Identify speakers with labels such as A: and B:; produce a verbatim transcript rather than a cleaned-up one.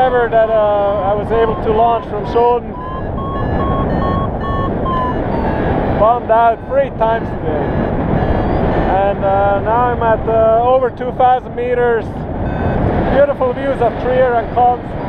A: ever that uh, I was able to launch from Schoten. Bombed out three times today. And uh, now I'm at uh, over two thousand meters. Beautiful views of Trier and Cons.